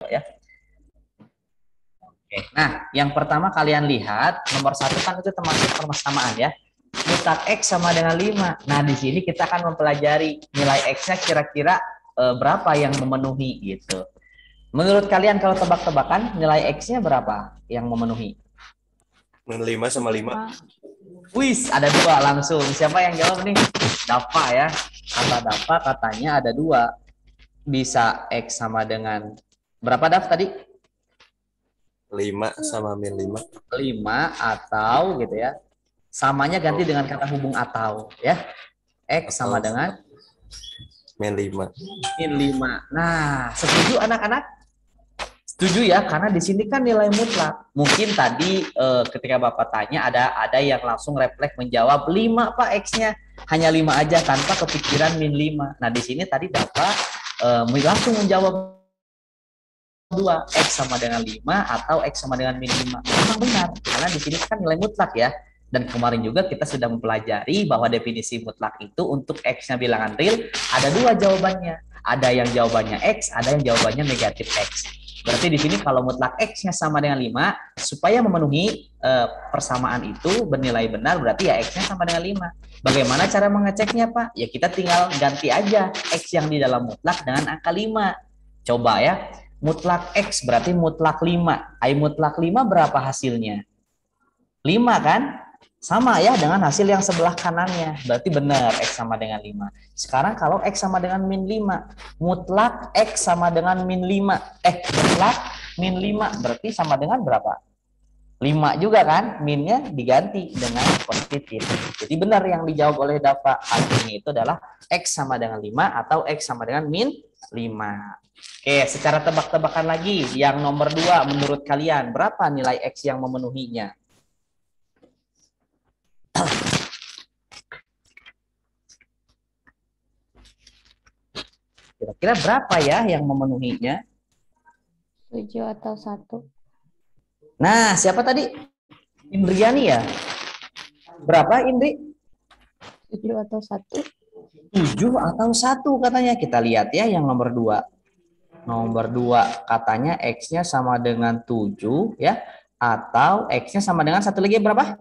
ya. Oke. Nah, yang pertama kalian lihat nomor 1 kan itu termasuk persamaan ya. Mutlak X sama dengan 5. Nah, di sini kita akan mempelajari nilai X-nya kira-kira berapa yang memenuhi gitu. Menurut kalian kalau tebak-tebakan nilai X-nya berapa yang memenuhi? 5 sama 5. Wis, ada 2 langsung. Siapa yang jawab nih? Dava ya. Kata Dava katanya ada 2. Bisa X sama dengan berapa Dav tadi? 5 sama min 5. 5 atau gitu ya. Samanya ganti dengan kata hubung atau ya. X sama Atau dengan min 5. min 5. Nah, setuju anak-anak? Setuju ya, karena di sini kan nilai mutlak. Mungkin tadi ketika Bapak tanya ada yang langsung refleks menjawab 5 Pak X-nya. Hanya 5 aja tanpa kepikiran min 5. Nah, di sini tadi Bapak langsung menjawab 2, X sama dengan 5 atau X sama dengan min 5. Memang benar, karena di sini kan nilai mutlak ya. Dan kemarin juga kita sudah mempelajari bahwa definisi mutlak itu untuk X-nya bilangan real ada 2 jawabannya. Ada yang jawabannya X, ada yang jawabannya negatif X. Berarti di sini kalau mutlak X-nya sama dengan 5, supaya memenuhi persamaan itu bernilai benar, berarti ya X-nya sama dengan 5. Bagaimana cara mengeceknya Pak? Ya kita tinggal ganti aja X yang di dalam mutlak dengan angka 5. Coba ya, mutlak X berarti mutlak 5. I mutlak 5 berapa hasilnya? 5 kan? Sama ya dengan hasil yang sebelah kanannya. Berarti benar X sama dengan 5. Sekarang kalau X sama dengan min 5. Mutlak X sama dengan min 5. Mutlak min 5 berarti sama dengan berapa? 5 juga kan? Minnya diganti dengan positif. Jadi benar yang dijawab oleh Dava. Artinya itu adalah X sama dengan 5 atau X sama dengan min 5. Oke, secara tebak-tebakan lagi. Yang nomor 2 menurut kalian berapa nilai X yang memenuhinya? Kira-kira berapa ya yang memenuhinya? 7 atau 1. Nah, siapa tadi? Indriani ya? Berapa Indri? 7 atau 1. 7 atau 1 katanya. Kita lihat ya yang nomor 2. Nomor 2 katanya X-nya sama dengan 7 ya. Atau X-nya sama dengan satu lagi berapa?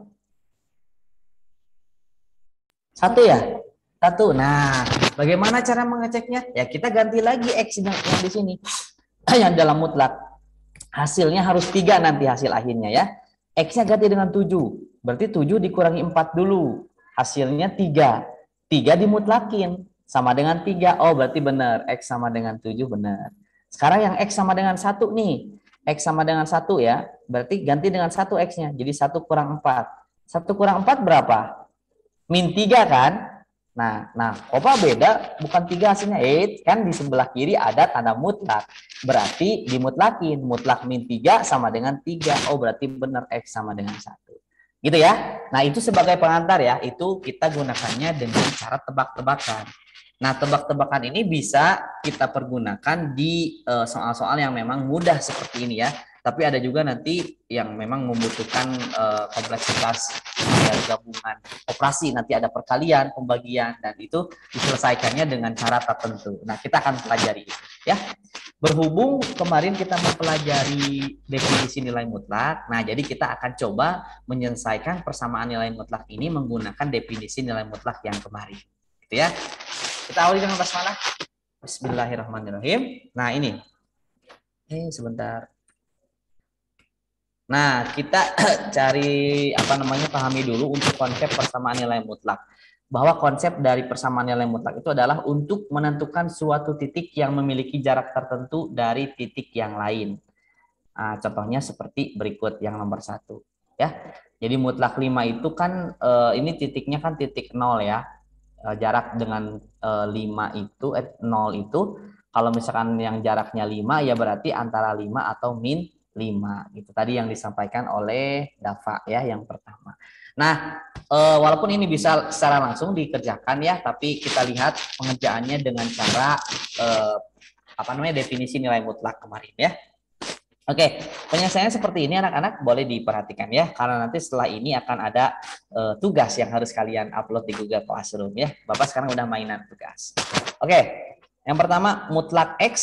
1 ya? 1. Nah, bagaimana cara mengeceknya? Ya kita ganti lagi X yang di sini. Yang dalam mutlak. Hasilnya harus 3 nanti hasil akhirnya ya. X-nya ganti dengan 7. Berarti 7 dikurangi 4 dulu. Hasilnya 3. 3 dimutlakin. Sama dengan 3. Oh berarti benar. X sama dengan 7 benar. Sekarang yang X sama dengan 1 nih. X sama dengan 1 ya. Berarti ganti dengan 1 X-nya. Jadi 1 kurang 4. 1 kurang 4 berapa? Min 3 kan? Nah, apa beda? Bukan 3 hasilnya. Kan di sebelah kiri ada tanda mutlak. Berarti dimutlakin. Mutlak min 3 sama dengan 3. Oh, berarti benar X sama dengan 1. Gitu ya. Nah, itu sebagai pengantar ya. Itu kita gunakannya dengan cara tebak-tebakan. Nah, tebak-tebakan ini bisa kita pergunakan di soal-soal yang memang mudah seperti ini ya. Tapi ada juga nanti yang memang membutuhkan kompleksitas dari gabungan operasi. Nanti ada perkalian, pembagian, dan itu diselesaikannya dengan cara tertentu. Nah, kita akan pelajari itu ya. Berhubung kemarin kita mempelajari definisi nilai mutlak, nah jadi kita akan coba menyelesaikan persamaan nilai mutlak ini menggunakan definisi nilai mutlak yang kemarin. Gitu ya. Kita awali dengan basmalah. Bismillahirrahmanirrahim. Nah, ini. Sebentar. Nah, kita cari pahami dulu untuk konsep persamaan nilai mutlak. Bahwa konsep dari persamaan nilai mutlak itu adalah untuk menentukan suatu titik yang memiliki jarak tertentu dari titik yang lain. Nah, contohnya seperti berikut yang nomor 1 ya. Jadi mutlak 5 itu kan ini titiknya kan titik 0 ya. Jarak dengan 5 itu 0 itu kalau misalkan yang jaraknya 5 ya berarti antara 5 atau min 5 gitu. Tadi yang disampaikan oleh Dava ya yang pertama. Nah, walaupun ini bisa secara langsung dikerjakan ya, tapi kita lihat pengerjaannya dengan cara definisi nilai mutlak kemarin ya. Oke, penyelesaiannya seperti ini anak-anak, boleh diperhatikan ya, karena nanti setelah ini akan ada tugas yang harus kalian upload di Google Classroom ya. Bapak sekarang udah mainan tugas. Oke, yang pertama mutlak X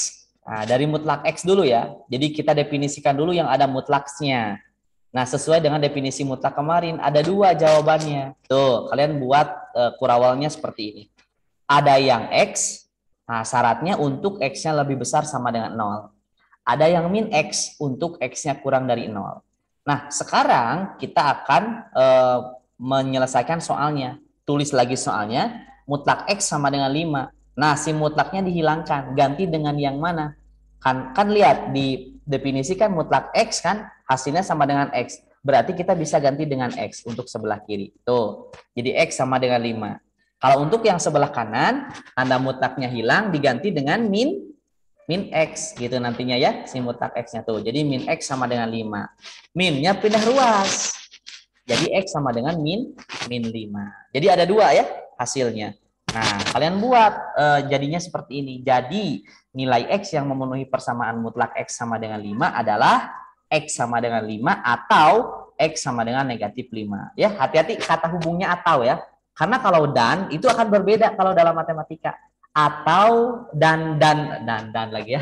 Nah, dari mutlak X dulu ya. Jadi kita definisikan dulu yang ada mutlaksnya. Nah, sesuai dengan definisi mutlak kemarin, ada 2 jawabannya. Tuh, kalian buat kurawalnya seperti ini. Ada yang X, nah syaratnya untuk X-nya lebih besar sama dengan 0. Ada yang min X untuk X-nya kurang dari 0. Nah, sekarang kita akan menyelesaikan soalnya. Tulis lagi soalnya, mutlak X sama dengan 5. Nah, si mutlaknya dihilangkan, ganti dengan yang mana? Kan lihat di definisi kan mutlak X kan hasilnya sama dengan X. Berarti kita bisa ganti dengan X untuk sebelah kiri. Tuh. Jadi X sama dengan 5. Kalau untuk yang sebelah kanan, tanda mutlaknya hilang diganti dengan min X gitu nantinya ya, si mutlak X-nya tuh. Jadi min X sama dengan 5. Minnya pindah ruas. Jadi X sama dengan min 5. Jadi ada 2 ya hasilnya. Nah, kalian buat jadinya seperti ini. Jadi nilai X yang memenuhi persamaan mutlak X sama dengan 5 adalah X sama dengan 5 atau X sama dengan negatif 5. Ya, hati-hati kata hubungnya atau ya. Karena kalau dan itu akan berbeda kalau dalam matematika. Atau dan lagi ya.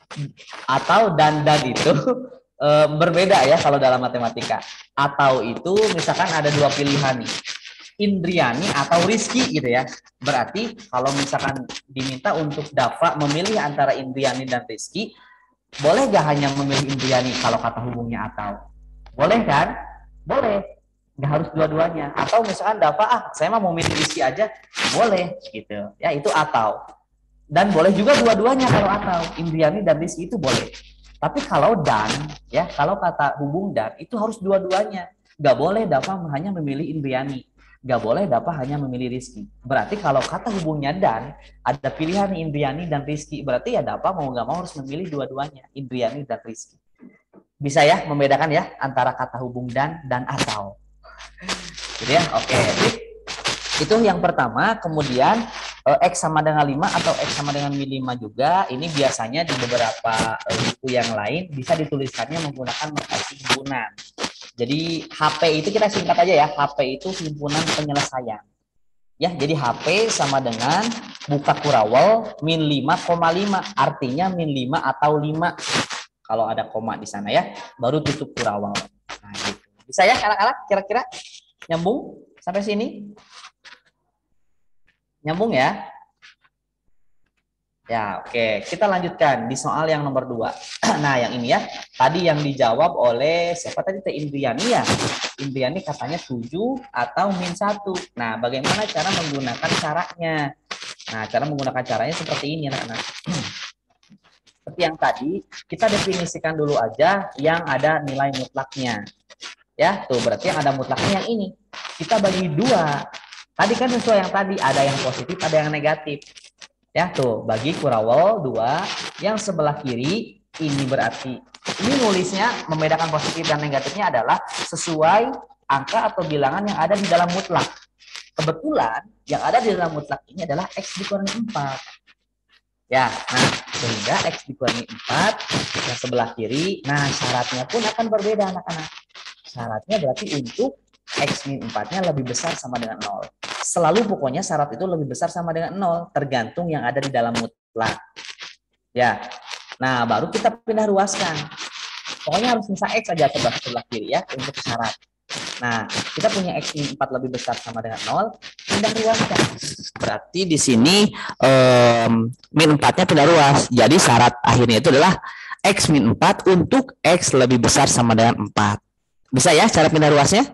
Atau dan itu berbeda ya kalau dalam matematika. Atau itu misalkan ada 2 pilihan nih. Indriani atau Rizky gitu ya. Berarti kalau misalkan diminta untuk Dava memilih antara Indriani dan Rizky, boleh gak hanya memilih Indriani kalau kata hubungnya atau? Boleh kan? Boleh. Nggak harus dua-duanya. Atau misalkan Dava, saya mau memilih Rizky aja, boleh gitu. Ya itu atau. Dan boleh juga dua-duanya kalau atau. Indriani dan Rizky itu boleh. Tapi kalau dan, ya kalau kata hubung dan itu harus dua-duanya. Nggak boleh Dava hanya memilih Indriani. Nggak boleh Dava hanya memilih Rizky. Berarti kalau kata hubungnya dan, ada pilihan Indriani dan Rizky. Berarti ya Dava mau nggak mau harus memilih dua-duanya, Indriani dan Rizky. Bisa ya membedakan ya antara kata hubung dan atau. Gitu ya, oke. Itu yang pertama. Kemudian X sama dengan 5 atau X sama dengan min 5 juga. Ini biasanya di beberapa buku yang lain bisa dituliskannya menggunakan notasi himpunan. Jadi HP itu kita singkat aja ya. HP itu himpunan penyelesaian. Ya, jadi HP sama dengan buka kurawal min 5,5. Artinya min 5 atau 5. Kalau ada koma di sana ya, baru tutup kurawal. Nah, gitu. Bisa ya anak-anak kira-kira? Nyambung sampai sini? Nyambung ya? Ya, oke. Kita lanjutkan di soal yang nomor 2. Nah, yang ini ya. Tadi yang dijawab oleh siapa tadi? Teh Indriani ya. Indriani katanya 7 atau min 1. Nah, bagaimana cara menggunakan caranya? Nah, cara menggunakan caranya seperti ini anak-anak. Seperti yang tadi, kita definisikan dulu aja yang ada nilai mutlaknya. Ya, tuh berarti yang ada mutlaknya yang ini. Kita bagi 2. Tadi kan sesuai yang tadi, ada yang positif, ada yang negatif. Ya, tuh bagi kurawal 2, yang sebelah kiri ini berarti ini nulisnya membedakan positif dan negatifnya adalah sesuai angka atau bilangan yang ada di dalam mutlak. Kebetulan yang ada di dalam mutlak ini adalah X dikurangi 4. Ya, nah sehingga X dikurangi 4 yang sebelah kiri. Nah, syaratnya pun akan berbeda anak-anak. Syaratnya berarti untuk X min 4-nya lebih besar sama dengan 0. Selalu pokoknya syarat itu lebih besar sama dengan 0, tergantung yang ada di dalam mutlak. Ya. Nah, baru kita pindah ruaskan. Pokoknya harus bisa X aja sebelah kiri ya untuk syarat. Nah, kita punya X min 4 lebih besar sama dengan 0, pindah ruaskan. Berarti di sini min 4-nya pindah ruas. Jadi syarat akhirnya itu adalah X min 4 untuk X lebih besar sama dengan 4. Bisa ya cara pindah ruasnya?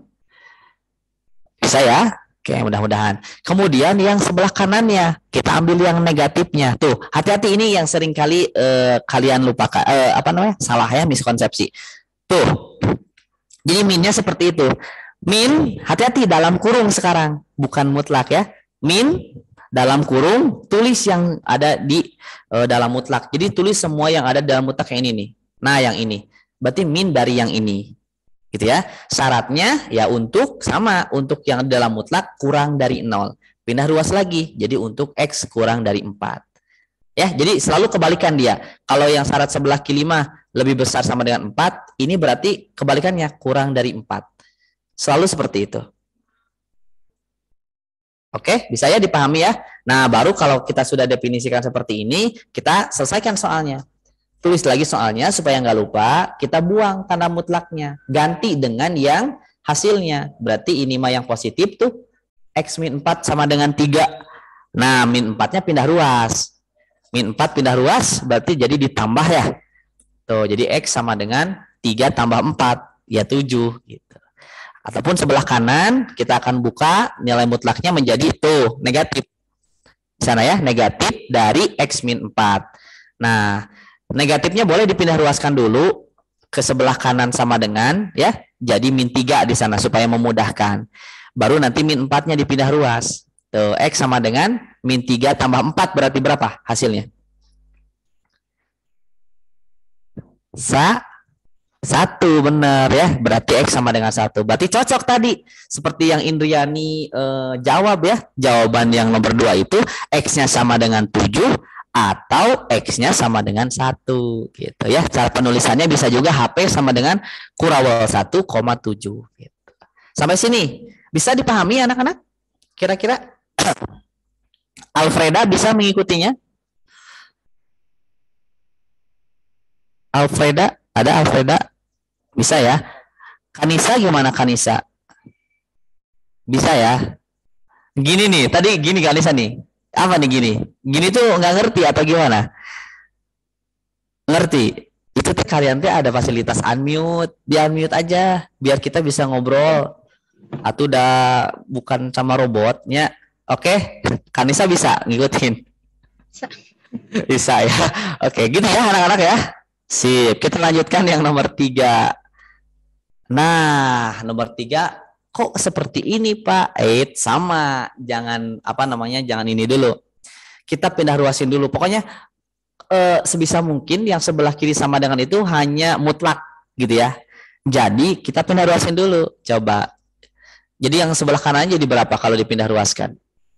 Bisa ya? Oke, mudah-mudahan. Kemudian yang sebelah kanannya, kita ambil yang negatifnya. Tuh, hati-hati ini yang sering kali kalian lupakan, salah ya, miskonsepsi. Tuh, jadi minnya seperti itu. Min, hati-hati dalam kurung sekarang, bukan mutlak ya. Min, dalam kurung, tulis yang ada di dalam mutlak. Jadi tulis semua yang ada dalam mutlak yang ini nih. Nah, yang ini. Berarti min dari yang ini. Gitu ya. Syaratnya ya untuk yang dalam mutlak kurang dari 0. Pindah ruas lagi. Jadi untuk X kurang dari 4. Ya, jadi selalu kebalikan dia. Kalau yang syarat sebelah kiri lebih besar sama dengan 4, ini berarti kebalikannya kurang dari 4. Selalu seperti itu. Oke, bisa ya dipahami ya. Nah, baru kalau kita sudah definisikan seperti ini, kita selesaikan soalnya. Tulis lagi soalnya supaya nggak lupa, kita buang tanda mutlaknya. Ganti dengan yang hasilnya. Berarti ini mah yang positif tuh, X min 4 sama dengan 3. Nah, min 4-nya pindah ruas. Min 4 pindah ruas, berarti jadi ditambah ya. Tuh, jadi X sama dengan 3 tambah 4, ya 7. Gitu. Ataupun sebelah kanan, kita akan buka nilai mutlaknya menjadi tuh, negatif. Di sana ya, negatif dari X min 4. Nah, negatifnya boleh dipindah ruaskan dulu ke sebelah kanan sama dengan ya, jadi min 3 di sana supaya memudahkan. Baru nanti min 4-nya dipindah ruas. Tuh, X sama dengan min 3 tambah 4 berarti berapa hasilnya? 1, benar ya. Berarti X sama dengan 1. Berarti cocok tadi. Seperti yang Indriani jawab ya. Jawaban yang nomor 2 itu X-nya sama dengan 7 atau X-nya sama dengan 1 gitu ya. Cara penulisannya bisa juga HP sama dengan kurawal 1,7 gitu. Sampai sini bisa dipahami anak-anak? Kira-kira Alfreda bisa mengikutinya? Alfreda, ada Alfreda? Bisa ya? Kanisa gimana Kanisa? Bisa ya? Gini nih, tadi gini Kanisa nih. Apa nih gini? Gini tuh nggak ngerti atau gimana? Ngerti? Itu tuh kalian tuh ada fasilitas unmute, di unmute aja biar kita bisa ngobrol. Atau udah bukan sama robotnya. Oke, Kanisa bisa ngikutin. Bisa ya. Oke, gitu ya anak-anak ya. Sip, kita lanjutkan yang nomor 3. Nah, nomor 3 kok seperti ini Pak? Sama, jangan jangan ini dulu. Kita pindah ruasin dulu. Pokoknya sebisa mungkin yang sebelah kiri sama dengan itu hanya mutlak gitu ya. Jadi kita pindah ruasin dulu. Coba. Jadi yang sebelah kanan jadi berapa kalau dipindah ruaskan?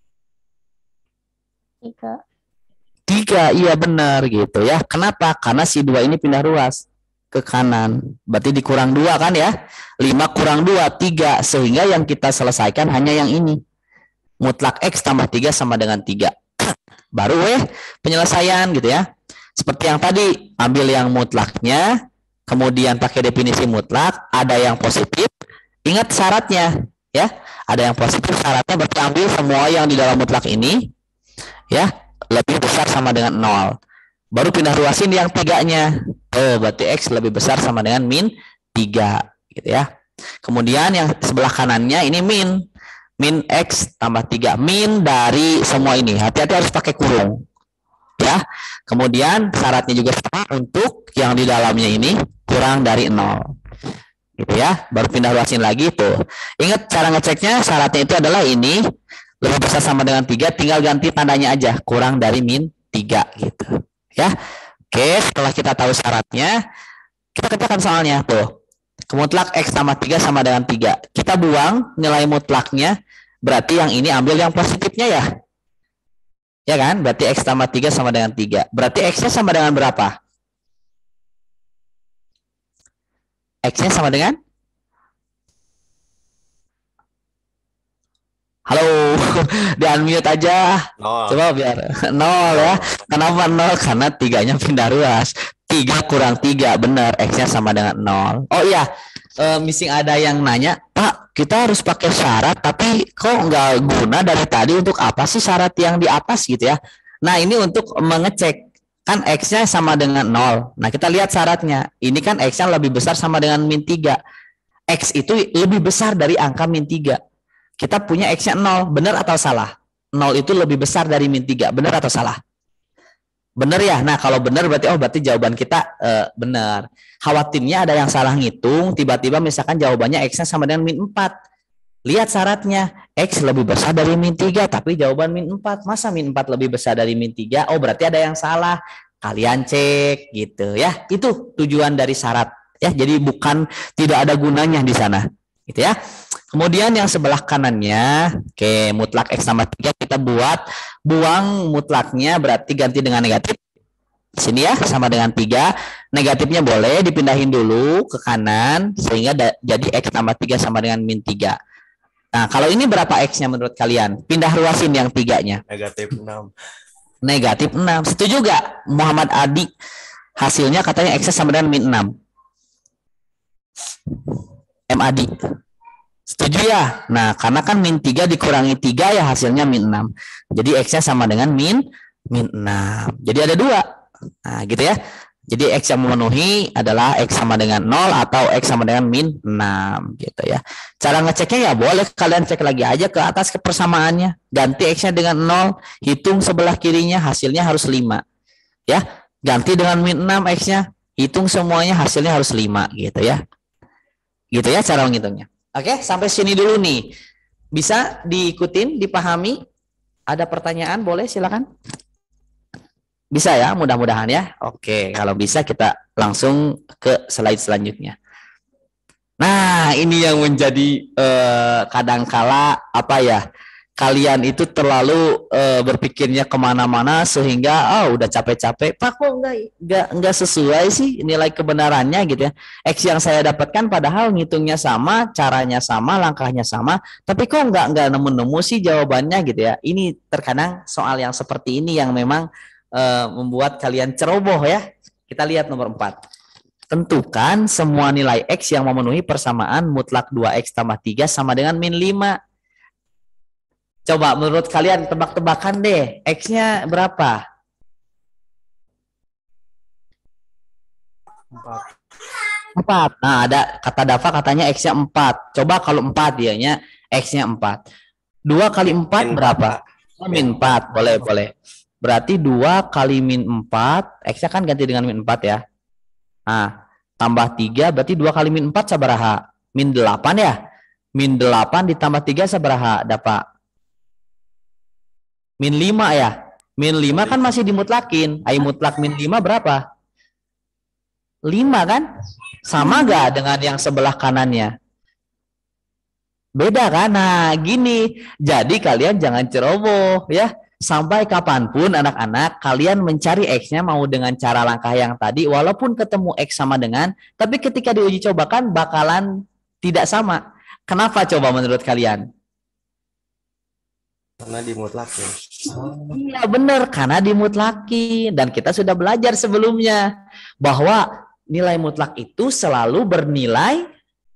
3, iya benar gitu ya. Kenapa? Karena si 2 ini pindah ruas ke kanan. Berarti dikurang 2 kan ya. 5 kurang 2, 3. Sehingga yang kita selesaikan hanya yang ini. Mutlak X tambah 3 sama dengan 3. Baru penyelesaian gitu ya. Seperti yang tadi, ambil yang mutlaknya, kemudian pakai definisi mutlak, ada yang positif. Ingat syaratnya ya. Ada yang positif, syaratnya berarti ambil semua yang di dalam mutlak ini ya lebih besar sama dengan 0. Baru pindah ruasin yang 3-nya. Berarti X lebih besar sama dengan min 3 gitu ya. Kemudian yang sebelah kanannya ini min X tambah 3. Min dari semua ini. Hati-hati harus pakai kurung. Ya. Kemudian syaratnya juga sama untuk yang di dalamnya ini kurang dari 0. Gitu ya. Baru pindah ruasin lagi tuh. Ingat cara ngeceknya, syaratnya itu adalah ini lebih besar sama dengan 3, tinggal ganti tandanya aja, kurang dari min 3 gitu. Ya. Oke, setelah kita tahu syaratnya, kita kerjakan soalnya tuh. Mutlak X tambah 3 sama dengan 3. Kita buang nilai mutlaknya, berarti yang ini ambil yang positifnya ya. Ya kan? Berarti X tambah 3 sama dengan 3. Berarti X-nya sama dengan berapa? X-nya sama dengan? Halo, di unmute aja. Coba biar 0 ya. Kenapa 0? Karena 3-nya pindah ruas. 3 kurang 3, benar. X-nya sama dengan 0. Oh iya, missing ada yang nanya, Pak, kita harus pakai syarat, tapi kok nggak guna dari tadi, untuk apa sih syarat yang di atas gitu ya? Nah, ini untuk mengecek. Kan X-nya sama dengan 0. Nah, kita lihat syaratnya. Ini kan X-nya lebih besar sama dengan min 3. X itu lebih besar dari angka min 3. Kita punya X-nya 0, benar atau salah? 0 itu lebih besar dari min 3, benar atau salah? Benar ya? Nah, kalau benar berarti jawaban kita benar. Khawatirnya ada yang salah ngitung, tiba-tiba misalkan jawabannya X-nya sama dengan min 4. Lihat syaratnya, X lebih besar dari min 3, tapi jawaban min 4. Masa min 4 lebih besar dari min 3? Oh, berarti ada yang salah. Kalian cek gitu ya. Itu tujuan dari syarat ya. Jadi bukan tidak ada gunanya di sana. Gitu ya. Kemudian yang sebelah kanannya, oke, mutlak X tambah 3 kita buang mutlaknya, berarti ganti dengan negatif. Sini ya, sama dengan 3. Negatifnya boleh dipindahin dulu ke kanan, sehingga jadi X tambah 3 sama dengan min 3. Nah, kalau ini berapa X-nya menurut kalian? Pindah ruasin yang 3-nya. Negatif 6. Negatif 6. Setuju gak Muhammad Adi? Hasilnya katanya X sama dengan min 6. MAD. Setuju ya? Nah, karena kan min 3 dikurangi 3 ya hasilnya min 6. Jadi X-nya sama dengan min 6. Jadi ada 2. Nah, gitu ya. Jadi X yang memenuhi adalah X sama dengan 0 atau X sama dengan min 6 gitu ya. Cara ngeceknya ya boleh kalian cek lagi aja ke atas ke persamaannya. Ganti X-nya dengan 0, hitung sebelah kirinya hasilnya harus 5. Ya, ganti dengan min 6 X-nya, hitung semuanya hasilnya harus 5 gitu ya. Gitu ya cara menghitungnya. Oke, sampai sini dulu nih. Bisa diikutin, dipahami? Ada pertanyaan boleh silakan. Bisa ya, mudah-mudahan ya. Oke, kalau bisa kita langsung ke slide selanjutnya. Nah, ini yang menjadi kadangkala apa ya? Kalian itu terlalu berpikirnya kemana-mana sehingga udah capek-capek. Pak kok enggak sesuai sih nilai kebenarannya gitu ya. X yang saya dapatkan padahal ngitungnya sama, caranya sama, langkahnya sama, tapi kok enggak nemu-nemu sih jawabannya gitu ya. Ini terkadang soal yang seperti ini yang memang membuat kalian ceroboh ya. Kita lihat nomor 4. Tentukan semua nilai X yang memenuhi persamaan mutlak 2X tambah 3 sama dengan min 5. Coba menurut kalian tebak-tebakan deh. X-nya berapa? 4. Nah, ada kata Dava katanya X-nya 4. Coba kalau 4 dianya X-nya 4. 2 kali 4 berapa? Min 4. Boleh. Berarti 2 kali min 4, X-nya kan ganti dengan min 4 ya. Nah, tambah 3, berarti 2 kali min 4 sabaraha? Min 8 ya? Min 8 ditambah 3 sabaraha? Dapat? Min 5 ya? Min 5 kan masih dimutlakin. Ai mutlak min 5 berapa? 5 kan? Sama gak dengan yang sebelah kanannya? Beda kan? Nah, gini. Jadi kalian jangan ceroboh ya. Sampai kapanpun anak-anak kalian mencari X-nya mau dengan cara langkah yang tadi walaupun ketemu X sama dengan, tapi ketika diuji cobakan bakalan tidak sama. Kenapa coba menurut kalian? Karena dimutlakin. Iya benar, karena dimutlakin. Dan kita sudah belajar sebelumnya bahwa nilai mutlak itu selalu bernilai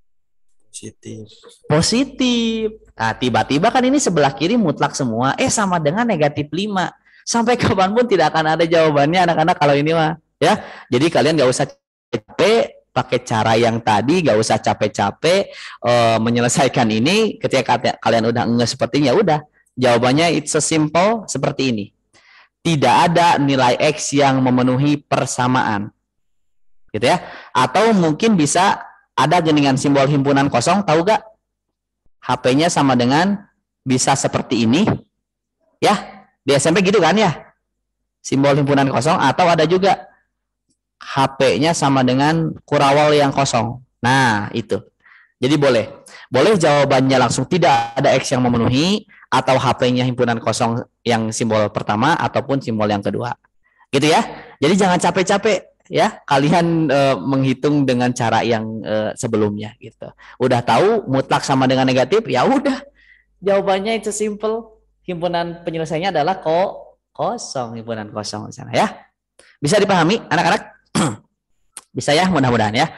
positif. Nah, tiba-tiba kan ini sebelah kiri mutlak semua, sama dengan negatif 5. Sampai kapanpun tidak akan ada jawabannya anak-anak kalau ini mah. Ya, jadi kalian nggak usah capek pakai cara yang tadi, nggak usah capek-capek menyelesaikan ini. Ketika kalian udah ngeh sepertinya, udah jawabannya it's so simple seperti ini. Tidak ada nilai X yang memenuhi persamaan, gitu ya. Atau mungkin bisa ada geningan simbol himpunan kosong, tahu gak? HP-nya sama dengan bisa seperti ini, ya di SMP gitu kan ya, simbol himpunan kosong, atau ada juga HP-nya sama dengan kurawal yang kosong. Nah itu, jadi boleh jawabannya langsung tidak ada X yang memenuhi, atau HP-nya himpunan kosong yang simbol pertama ataupun simbol yang kedua, gitu ya. Jadi jangan capek-capek ya kalian menghitung dengan cara yang sebelumnya gitu. Udah tahu mutlak sama dengan negatif, ya udah jawabannya itu simple. Himpunan penyelesaiannya adalah kosong, himpunan kosong di sana ya. Bisa dipahami anak-anak? Bisa ya, mudah-mudahan ya.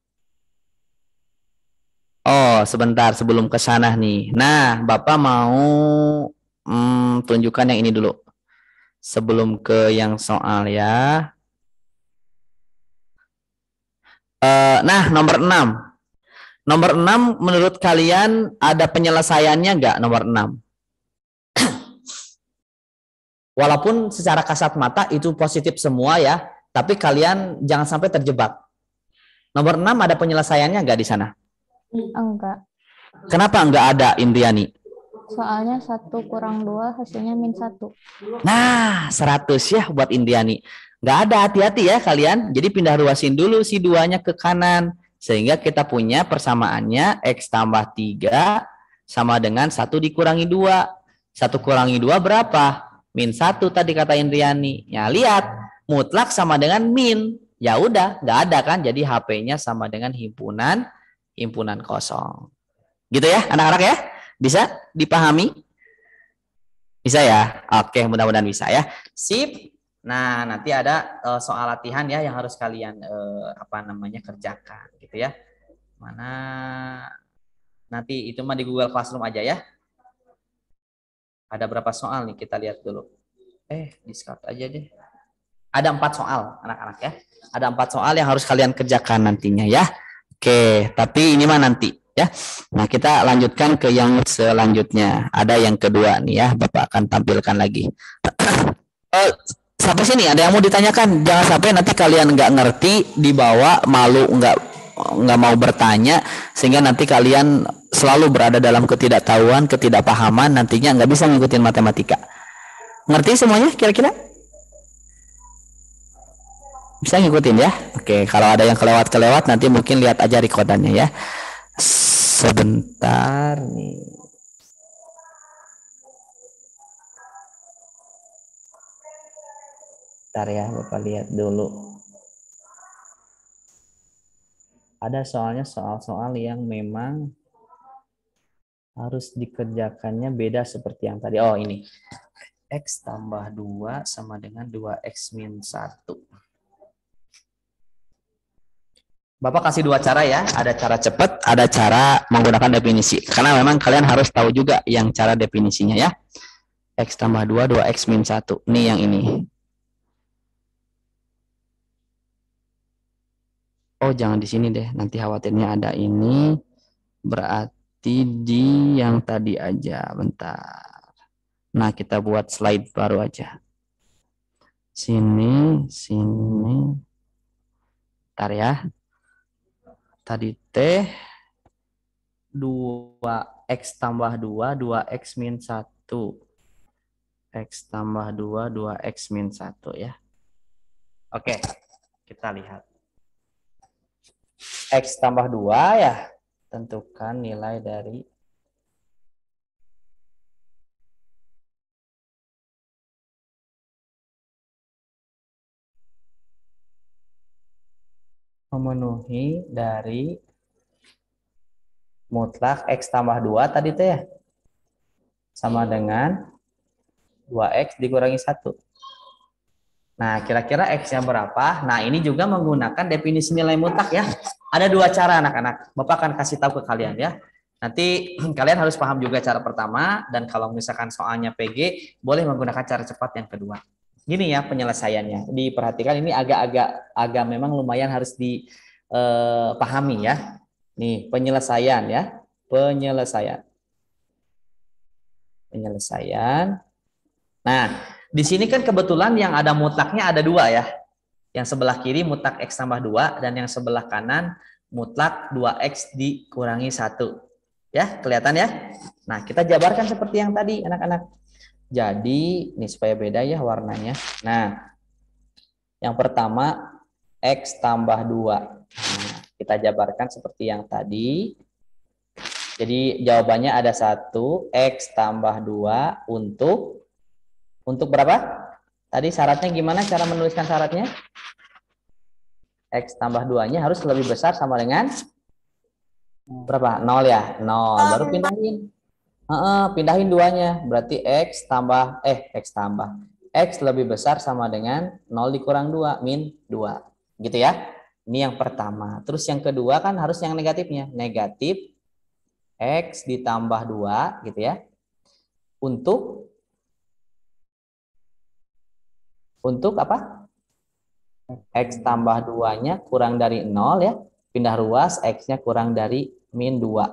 Oh, sebentar sebelum ke sana nih. Nah, Bapak mau tunjukkan yang ini dulu. Sebelum ke yang soal ya. Nah, nomor 6. Nomor 6 menurut kalian ada penyelesaiannya nggak nomor 6? Walaupun secara kasat mata itu positif semua ya, tapi kalian jangan sampai terjebak. Nomor 6 ada penyelesaiannya nggak di sana? Enggak. Kenapa nggak ada, Indriani? Soalnya 1 kurang 2 hasilnya min 1. Nah, 100 ya buat Indriani. Nggak ada, hati-hati ya kalian. Jadi pindah ruasin dulu si 2-nya ke kanan. Sehingga kita punya persamaannya X tambah 3 sama dengan 1 dikurangi 2. 1 kurangi 2 berapa? Min 1 tadi kata Indriani. Ya lihat, mutlak sama dengan min. Ya udah, nggak ada kan. Jadi HP-nya sama dengan himpunan kosong. Gitu ya anak-anak ya? Bisa dipahami? Bisa ya? Oke, mudah-mudahan bisa ya. Sip. Nah, nanti ada soal latihan ya yang harus kalian kerjakan gitu ya. Mana nanti itu mah di Google Classroom aja ya. Ada berapa soal nih kita lihat dulu. Discard aja deh. Ada 4 soal anak-anak ya. Ada 4 soal yang harus kalian kerjakan nantinya ya. Oke, tapi ini mah nanti ya. Nah, kita lanjutkan ke yang selanjutnya. Ada yang kedua nih ya, Bapak akan tampilkan lagi. Sampai sini ada yang mau ditanyakan? Jangan sampai nanti kalian nggak ngerti, dibawa malu, nggak mau bertanya, sehingga nanti kalian selalu berada dalam ketidaktahuan, ketidakpahaman, nantinya nggak bisa ngikutin matematika. Ngerti semuanya kira-kira? Bisa ngikutin ya? Oke, kalau ada yang kelewat nanti mungkin lihat aja recordannya ya. Sebentar nih. Bentar ya, Bapak lihat dulu. Ada soalnya soal-soal yang memang harus dikerjakannya beda seperti yang tadi. Oh, ini. X tambah 2 sama dengan 2X min 1. Bapak kasih 2 cara ya. Ada cara cepat, ada cara menggunakan definisi. Karena memang kalian harus tahu juga yang cara definisinya ya. X tambah 2, 2X min 1. Ini yang ini. Oh, jangan di sini deh. Nanti khawatirnya ada ini. Berarti di yang tadi aja. Bentar. Nah, kita buat slide baru aja. Sini. Bentar ya. Tadi T 2X tambah 2, 2X min 1. X tambah 2, 2X min 1 ya. Oke, kita lihat. X tambah 2 ya, tentukan nilai dari memenuhi dari mutlak X tambah 2 tadi tuh ya, sama dengan 2X dikurangi 1. Nah, kira-kira X-nya berapa? Nah, ini juga menggunakan definisi nilai mutlak ya. Ada 2 cara anak-anak. Bapak akan kasih tahu ke kalian ya. Nanti kalian harus paham juga cara pertama, dan kalau misalkan soalnya PG, boleh menggunakan cara cepat yang kedua. Gini ya penyelesaiannya. Diperhatikan ini agak memang lumayan harus dipahami ya. Nih, penyelesaian ya. Penyelesaian. Nah, di sini kan kebetulan yang ada mutlaknya ada 2 ya. Yang sebelah kiri mutlak X tambah 2 dan yang sebelah kanan mutlak 2X dikurangi 1. Ya, kelihatan ya? Nah, kita jabarkan seperti yang tadi anak-anak. Jadi, ini supaya beda ya warnanya. Nah, yang pertama X tambah 2. Nah, kita jabarkan seperti yang tadi. Jadi, jawabannya ada 1, X tambah 2 untuk berapa? Tadi syaratnya gimana cara menuliskan syaratnya? X tambah 2-nya harus lebih besar sama dengan berapa? 0 ya? 0. Baru pindahin. Pindahin 2-nya. Berarti X lebih besar sama dengan 0 dikurang 2, min 2. Gitu ya. Ini yang pertama. Terus yang kedua kan harus yang negatifnya. Negatif X ditambah 2 gitu ya. Untuk apa? X tambah 2-nya kurang dari 0 ya. Pindah ruas, X-nya kurang dari min 2.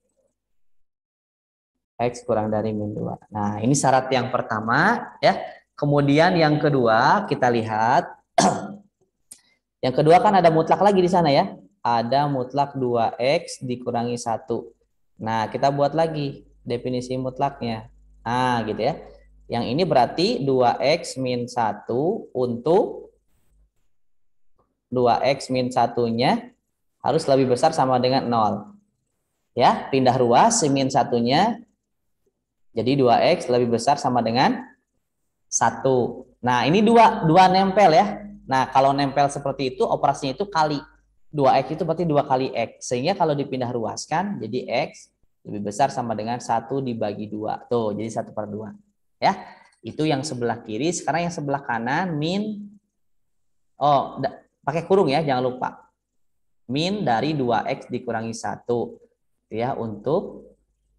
X kurang dari min 2. Nah, ini syarat yang pertama ya. Kemudian yang kedua, kita lihat. Yang kedua kan ada mutlak lagi di sana ya. Ada mutlak 2X dikurangi 1. Nah, kita buat lagi definisi mutlaknya. Nah, gitu ya. Yang ini berarti 2X min 1 untuk 2X min 1-nya harus lebih besar sama dengan 0. Ya, pindah ruas, si min 1-nya jadi 2X lebih besar sama dengan 1. Nah, ini dua nempel ya. Nah, kalau nempel seperti itu, operasinya itu kali. 2X itu berarti 2 kali X. Sehingga kalau dipindah ruaskan, jadi X lebih besar sama dengan 1 dibagi 2. Tuh, jadi 1/2. Ya. Itu yang sebelah kiri. Sekarang yang sebelah kanan min. Pakai kurung ya, jangan lupa. Min dari 2x dikurangi 1. Ya, untuk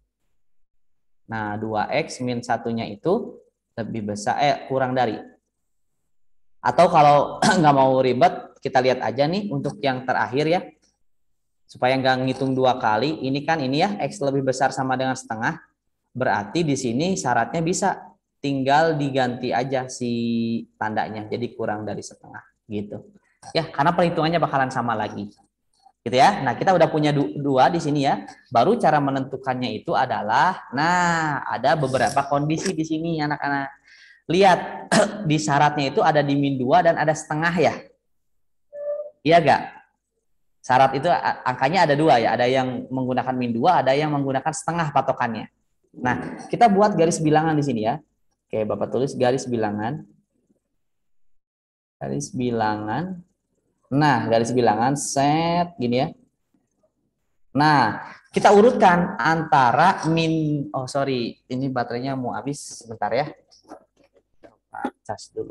2x min 1-nya itu lebih besar, kurang dari. Atau kalau nggak mau ribet, kita lihat aja nih untuk yang terakhir ya. Supaya nggak ngitung 2 kali, ini kan ini ya, X lebih besar sama dengan setengah. Berarti di sini syaratnya bisa tinggal diganti aja si tandanya, jadi kurang dari setengah gitu. Ya, karena perhitungannya bakalan sama lagi. Gitu ya. Nah, kita udah punya 2 di sini ya. Baru cara menentukannya itu adalah, ada beberapa kondisi di sini anak-anak. Lihat, di syaratnya itu ada di min 2 dan ada setengah ya. Iya gak? Syarat itu angkanya ada 2 ya. Ada yang menggunakan min 2, ada yang menggunakan setengah patokannya. Nah, kita buat garis bilangan di sini ya. Oke, Bapak tulis garis bilangan. Garis bilangan. Nah, garis bilangan set gini ya. Nah, kita urutkan antara min, ini baterainya mau habis sebentar ya. Cas dulu.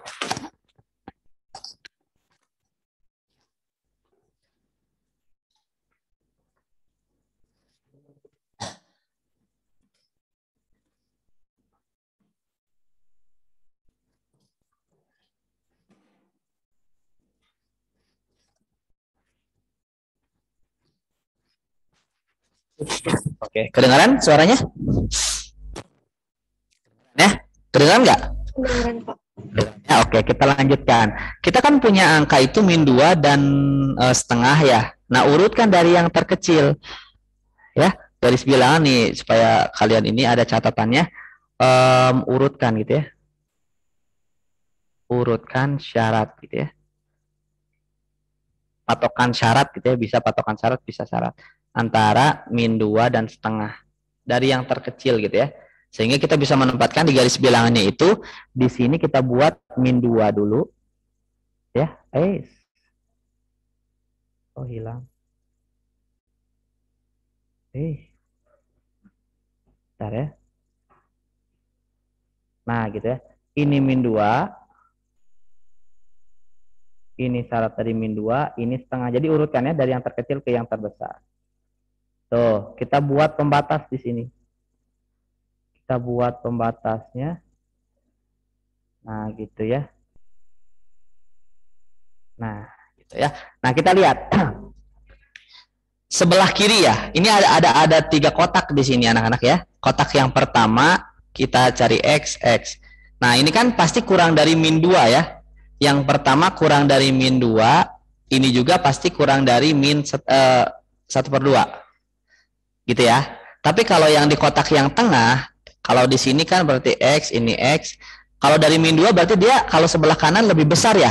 Oke, kedengaran suaranya? Ya, kedengaran nggak? Kedengaran, Pak. Ya, oke, kita lanjutkan. Kita kan punya angka itu min 2 dan setengah ya. Nah, urutkan dari yang terkecil. Ya, garis bilangan nih supaya kalian ini ada catatannya. Urutkan gitu ya. Urutkan syarat gitu ya. Patokan syarat gitu ya, bisa patokan syarat, bisa syarat. Antara min 2 dan setengah. Dari yang terkecil gitu ya. Sehingga kita bisa menempatkan di garis bilangannya itu, di sini kita buat min 2 dulu. Ya, hilang. Bentar ya. Nah, gitu ya. Ini min 2. Ini syarat dari min 2, ini setengah. Jadi urutkannya dari yang terkecil ke yang terbesar. Tuh, kita buat pembatas di sini. Kita buat pembatasnya. Nah, gitu ya. Nah, gitu ya. Nah, kita lihat. Sebelah kiri ya. Ini ada 3 kotak di sini anak-anak ya. Kotak yang pertama kita cari X. Nah, ini kan pasti kurang dari min 2 ya. Yang pertama kurang dari min 2, ini juga pasti kurang dari min 1/2. Gitu ya. Tapi kalau yang di kotak yang tengah, kalau di sini kan berarti X, ini X. Kalau dari min 2 berarti dia kalau sebelah kanan lebih besar ya.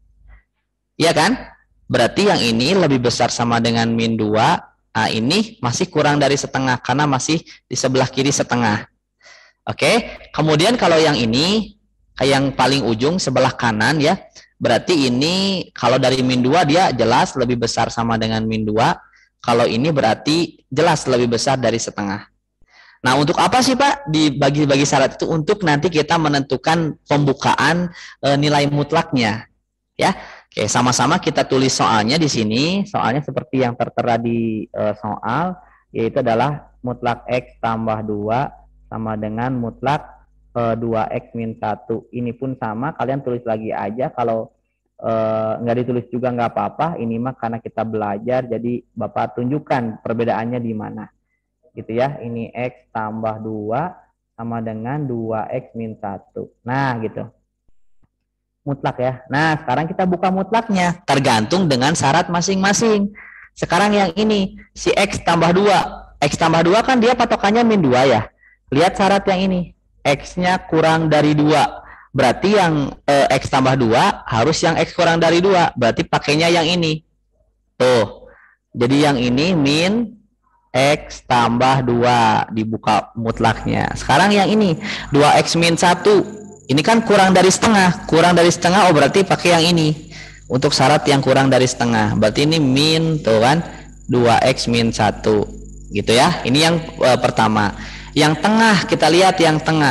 Iya kan? Berarti yang ini lebih besar sama dengan min 2. Nah, ini masih kurang dari setengah karena masih di sebelah kiri setengah. Oke. Kemudian kalau yang ini, yang paling ujung sebelah kanan ya. Berarti ini kalau dari min 2 dia jelas lebih besar sama dengan min 2. Kalau ini berarti jelas lebih besar dari setengah. Nah, untuk apa sih Pak dibagi-bagi syarat itu? Untuk nanti kita menentukan pembukaan nilai mutlaknya. Ya, oke, sama-sama kita tulis soalnya di sini. Soalnya seperti yang tertera di soal, yaitu adalah mutlak X tambah 2 sama dengan mutlak 2X min 1. Ini pun sama, kalian tulis lagi aja. Kalau nggak ditulis juga nggak apa-apa. Ini mah karena kita belajar, jadi Bapak tunjukkan perbedaannya di mana. Gitu ya, ini X tambah 2 sama dengan 2X min 1. Nah, gitu. Mutlak ya. Nah, sekarang kita buka mutlaknya. Tergantung dengan syarat masing-masing. Sekarang yang ini, si X tambah 2. X tambah 2 kan dia patokannya min 2 ya. Lihat syarat yang ini. X-nya kurang dari 2. Berarti yang X tambah 2 harus yang X kurang dari 2. Berarti pakainya yang ini. Tuh. Jadi yang ini min X tambah 2. Dibuka mutlaknya. Sekarang yang ini. 2X min 1. Ini kan kurang dari setengah. Kurang dari setengah, berarti pakai yang ini. Untuk syarat yang kurang dari setengah. Berarti ini min, tuh kan. 2X min 1. Gitu ya. Ini yang pertama. Yang tengah, kita lihat yang tengah.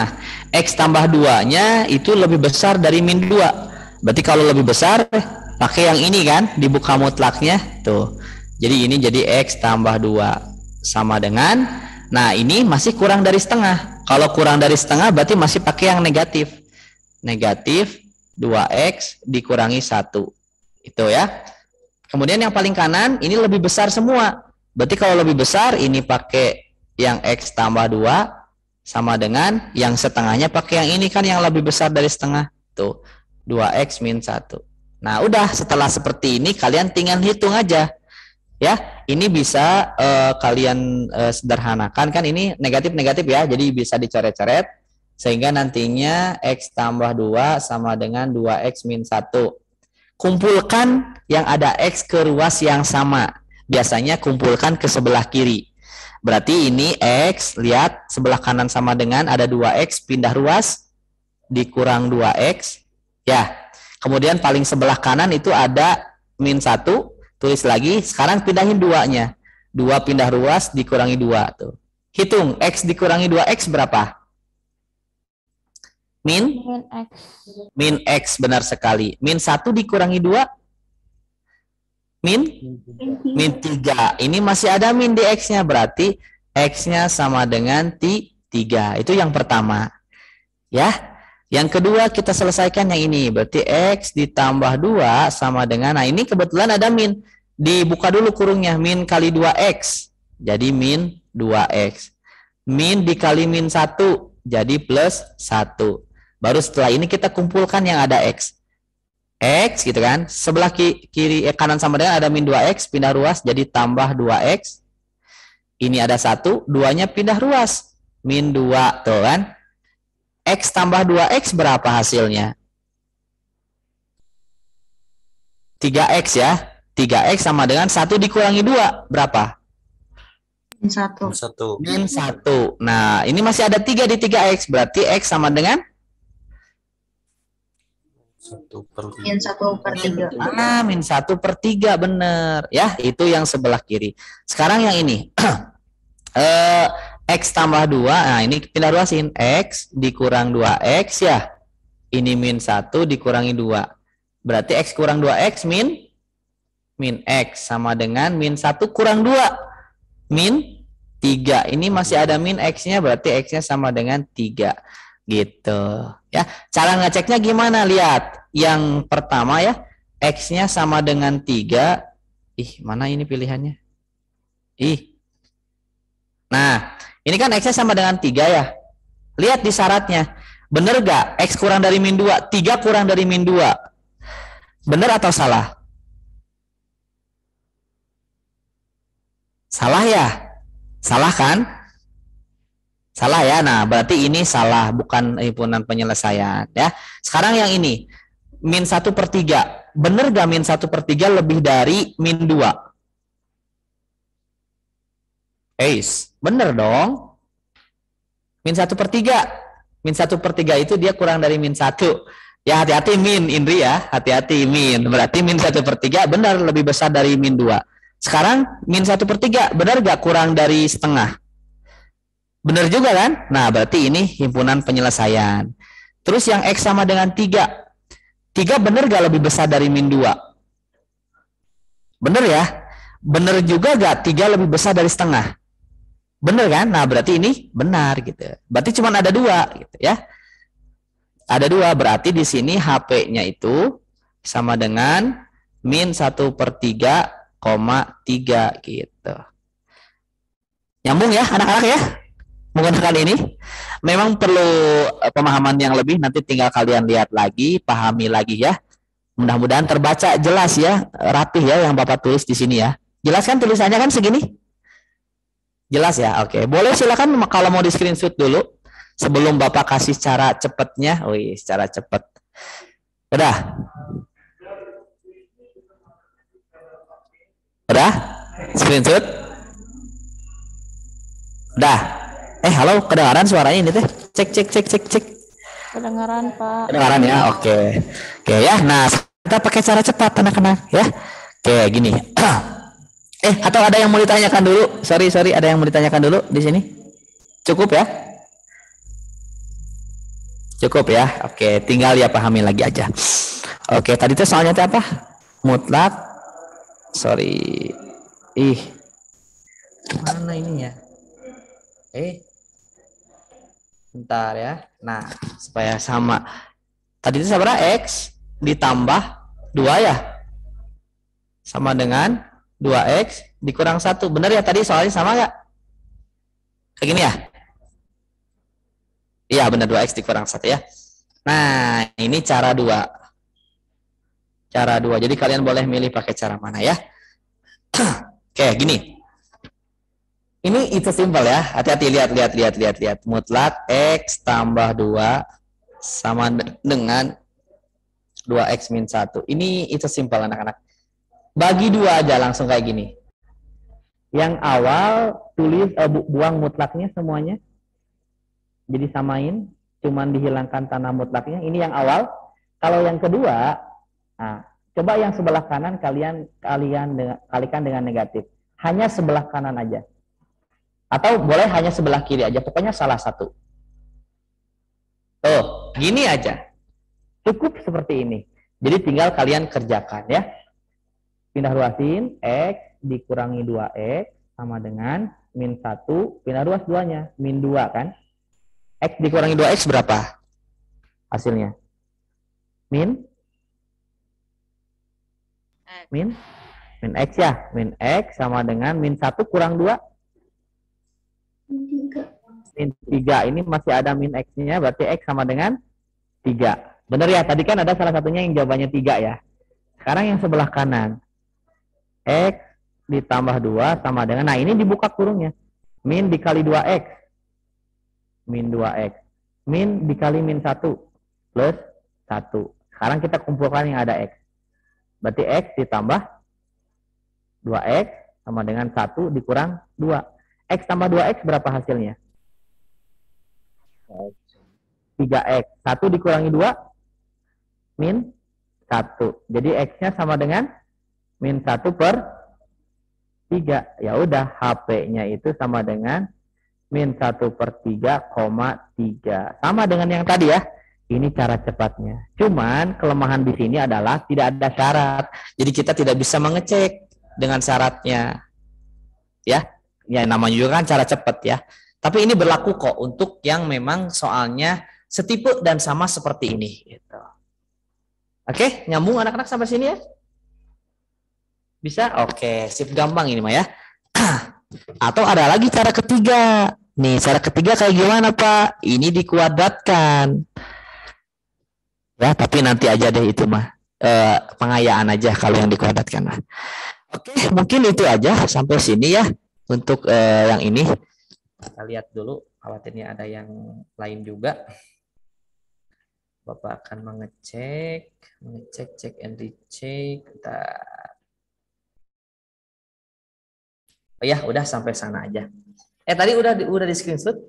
X tambah 2-nya itu lebih besar dari min 2. Berarti kalau lebih besar pakai yang ini kan, dibuka mutlaknya tuh. Jadi ini jadi X tambah 2 sama dengan, nah ini masih kurang dari setengah. Kalau kurang dari setengah berarti masih pakai yang negatif. Negatif 2X dikurangi 1. Itu ya. Kemudian yang paling kanan ini lebih besar semua. Berarti kalau lebih besar ini pakai yang X tambah 2 sama dengan yang setengahnya pakai yang ini kan yang lebih besar dari setengah. Tuh 2X min 1. Nah udah, setelah seperti ini kalian tinggal hitung aja. Ya, ini bisa kalian sederhanakan kan, ini negatif-negatif ya. Jadi bisa dicoret-coret sehingga nantinya X tambah 2 sama dengan 2X min 1. Kumpulkan yang ada X ke ruas yang sama. Biasanya kumpulkan ke sebelah kiri. Berarti ini X, lihat sebelah kanan sama dengan ada 2X, pindah ruas, dikurang 2X. Ya, kemudian paling sebelah kanan itu ada min 1, tulis lagi, sekarang pindahin 2-nya. 2 pindah ruas, dikurangi 2. Tuh. Hitung, X dikurangi 2X berapa? Min X. Min X, benar sekali. Min 1 dikurangi 2? Min 3. Ini masih ada min di X-nya, berarti X-nya sama dengan 3. Itu yang pertama. Ya. Yang kedua kita selesaikan yang ini. Berarti X ditambah 2 sama dengan, nah ini kebetulan ada min. Dibuka dulu kurungnya, min kali 2X. Jadi min 2X. Min dikali min 1, jadi plus 1. Baru setelah ini kita kumpulkan yang ada X. X gitu kan, sebelah kiri kanan sama dengan ada min 2X, pindah ruas jadi tambah 2X. Ini ada 1, 2-nya pindah ruas, min 2 tuh kan. X tambah 2X berapa hasilnya? 3X ya. 3X sama dengan 1 dikurangi 2 berapa? Min 1. Min 1. Nah ini masih ada 3 di 3X, berarti X sama dengan 1/3. Min 1/3. min 1/3 bener ya, itu yang sebelah kiri. Sekarang yang ini X tambah 2, nah ini pindah ruasin, X dikurang 2X ya, ini min 1 dikurangi 2, berarti X kurang 2X min X sama dengan min 1 kurang 2 min 3. Ini masih ada min X-nya, berarti X-nya sama dengan 3 gitu ya. Cara ngeceknya gimana? Lihat yang pertama ya, X-nya sama dengan 3. Mana ini pilihannya? Nah ini kan X-nya sama dengan 3 ya. Lihat di syaratnya, bener gak? X kurang dari min 2, 3 kurang dari min 2, bener atau salah? Salah ya? Salah kan? Salah ya. Nah, berarti ini salah, bukan himpunan penyelesaian ya. Sekarang yang ini min 1/3. Bener gak min 1/3 lebih dari min 2? Bener dong. Min 1/3. Min 1/3 itu dia kurang dari min 1. Ya hati-hati min, Indri ya. Hati-hati min. Berarti min 1/3 benar lebih besar dari min 2. Sekarang min 1/3 benar gak kurang dari setengah? Benar juga kan? Nah berarti ini himpunan penyelesaian. Terus yang X sama dengan 3. 3 benar gak lebih besar dari min 2? Benar ya? Benar juga gak 3 lebih besar dari setengah? Benar kan? Nah berarti ini benar gitu. Berarti cuma ada 2 gitu ya. Ada 2, berarti di sini HP-nya itu sama dengan min 1/3,3 gitu. Nyambung ya anak-anak ya? Menggunakan ini memang perlu pemahaman yang lebih, nanti tinggal kalian lihat lagi, pahami lagi ya. Mudah-mudahan terbaca jelas ya, rapih ya yang Bapak tulis di sini ya. Jelas kan tulisannya kan segini? Jelas ya? Oke. Boleh silakan kalau mau di screenshot dulu sebelum Bapak kasih cara cepatnya. Secara cepat. Udah? Udah? Screenshot? Udah? Halo, kedengaran suaranya ini teh? Cek. Kedengaran, Pak. Kedengaran ya, oke. Oke ya, nah kita pakai cara cepat anak-anak ya. Oke, gini. Atau ada yang mau ditanyakan dulu? Sorry, ada yang mau ditanyakan dulu di sini? Cukup ya? Cukup ya. Oke, tinggal ya pahami lagi aja. Oke, tadi itu soalnya itu apa? Mutlak. Sorry. Ih, mana ini ya? Bentar ya. Nah, supaya sama. Tadi itu sama X ditambah 2 ya? Sama dengan 2X dikurang 1. Benar ya tadi soalnya sama nggak? Kayak gini ya? Iya benar 2X dikurang 1 ya. Nah ini cara 2. Cara 2. Jadi kalian boleh milih pakai cara mana ya. Oke gini. Ini itu simpel ya. Hati-hati lihat. Mutlak X tambah 2 sama dengan 2X min 1. Ini itu simpel anak-anak. Bagi 2 aja langsung kayak gini. Yang awal tulis buang mutlaknya semuanya. Jadi samain, cuman dihilangkan tanda mutlaknya. Ini yang awal. Kalau yang kedua, nah, coba yang sebelah kanan kalian kalikan dengan negatif. Hanya sebelah kanan aja. Atau boleh hanya sebelah kiri aja. Pokoknya salah satu. Tuh, gini aja. Cukup seperti ini. Jadi tinggal kalian kerjakan ya. Pindah ruasin, X dikurangi 2X sama dengan min 1. Pindah ruas 2-nya, min 2 kan. X dikurangi 2X berapa hasilnya? Min X ya. Min X sama dengan min 1 kurang 2. Min 3. Ini masih ada min X-nya, berarti X sama dengan 3. Benar ya? Tadi kan ada salah satunya yang jawabannya 3 ya. Sekarang yang sebelah kanan. X ditambah 2 sama dengan, nah ini dibuka kurungnya. Min dikali 2X. Min 2X. Min dikali min 1 plus 1. Sekarang kita kumpulkan yang ada X. Berarti X ditambah 2X sama dengan 1 dikurang 2. X tambah 2X berapa hasilnya? 3X. 1 dikurangi 2 min 1. Jadi X-nya sama dengan min 1 per 3. Ya udah, HP-nya itu sama dengan min 1 per 3,3. Sama dengan yang tadi ya. Ini cara cepatnya. Cuman kelemahan di sini adalah tidak ada syarat. Jadi kita tidak bisa mengecek dengan syaratnya. Ya, namanya juga kan cara cepat ya. Tapi ini berlaku kok untuk yang memang soalnya setipe dan sama seperti ini. Gitu. Oke, nyambung anak-anak sampai sini ya? Bisa? Oke, sip, gampang ini mah ya. Atau ada lagi cara ketiga. Nih, cara ketiga kayak gimana, Pak? Ini dikuadratkan. Ya, tapi nanti aja deh itu mah. Pengayaan aja kalau yang dikuadratkan. Nah. Oke, mungkin itu aja sampai sini ya untuk yang ini. Kita lihat dulu, khawatirnya ada yang lain juga. Bapak akan mengecek, cek and recheck. Oh ya, udah sampai sana aja. Tadi udah di screenshot?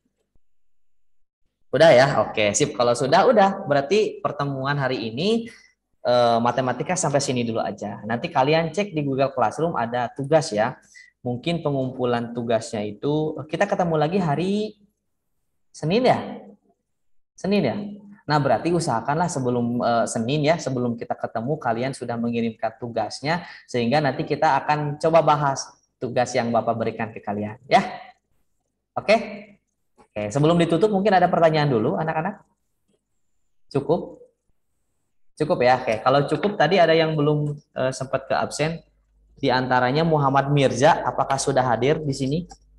Udah ya, oke, sip. Kalau sudah, udah. Berarti pertemuan hari ini matematika sampai sini dulu aja. Nanti kalian cek di Google Classroom ada tugas ya. Mungkin pengumpulan tugasnya itu kita ketemu lagi hari Senin ya? Senin ya? Nah, berarti usahakanlah sebelum Senin ya, sebelum kita ketemu kalian sudah mengirimkan tugasnya sehingga nanti kita akan coba bahas tugas yang Bapak berikan ke kalian ya. Oke? Oke, sebelum ditutup mungkin ada pertanyaan dulu anak-anak. Cukup? Cukup ya. Oke, kalau cukup tadi ada yang belum sempat ke absen. Di antaranya Muhammad Mirza, apakah sudah hadir di sini?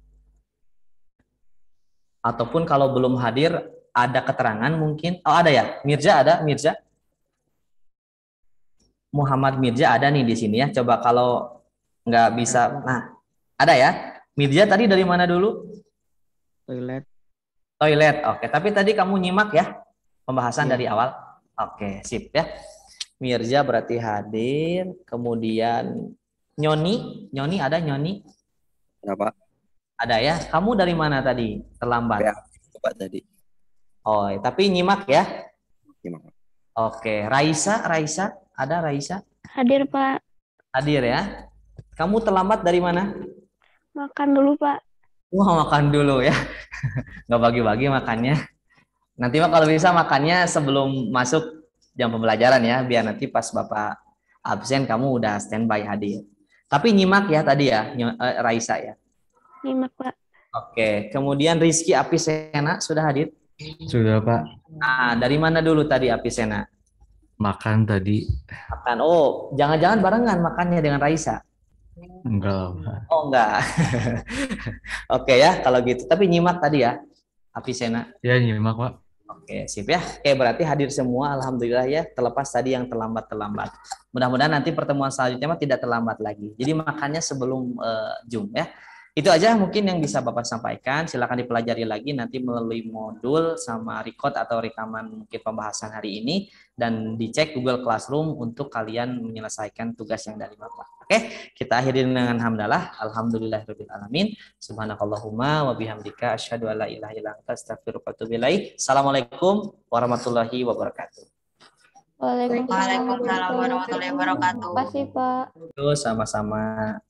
Ataupun kalau belum hadir ada keterangan mungkin. Oh, ada ya? Mirza ada? Mirza? Muhammad Mirza ada nih di sini ya. Coba kalau nggak bisa. Nah, ada ya? Mirza tadi dari mana dulu? Toilet. Toilet. Oke, tapi tadi kamu nyimak ya pembahasan dari awal. Oke, sip ya. Mirza berarti hadir. Kemudian Nyoni ada Nyoni? Kenapa? Ada ya. Kamu dari mana tadi? Terlambat. Ya, coba tadi. Oh, tapi nyimak ya. Gimana? Oke, Raisa ada Raisa? Hadir, Pak. Hadir ya. Kamu terlambat dari mana? Makan dulu, Pak. Wah, makan dulu ya. Nggak bagi-bagi makannya. Nanti mah kalau bisa makannya sebelum masuk jam pembelajaran ya, biar nanti pas Bapak absen kamu udah standby hadir. Tapi nyimak ya tadi ya, Raisa ya. Nyimak, Pak. Oke, kemudian Rizky Apisena sudah hadir? Sudah, Pak. Nah, dari mana dulu tadi Apisena? Makan tadi. Makan. Oh, jangan-jangan barengan makannya dengan Raisa? Enggak, Pak. Oh, enggak. Oke ya, kalau gitu. Tapi nyimak tadi ya, Apisena. Ya, nyimak, Pak. Oke, sip ya. Oke, berarti hadir semua, alhamdulillah ya. Terlepas tadi yang terlambat-terlambat. Mudah-mudahan nanti pertemuan selanjutnya mah tidak terlambat lagi. Jadi makannya sebelum Zoom ya. Itu aja mungkin yang bisa Bapak sampaikan. Silakan dipelajari lagi nanti melalui modul sama record atau rekaman mungkin pembahasan hari ini dan dicek Google Classroom untuk kalian menyelesaikan tugas yang dari Bapak. Oke, kita akhiri dengan hamdalah. Alhamdulillahirabbil alamin. Subhanakallahumma wa bihamdika asyhadu an la ilaha illa anta astaghfiruka wa atubu ilaik. Assalamualaikum warahmatullahi wabarakatuh. Waalaikumsalam Waalaikumsalam warahmatullahi wabarakatuh. Terima kasih, Pak. Sama-sama.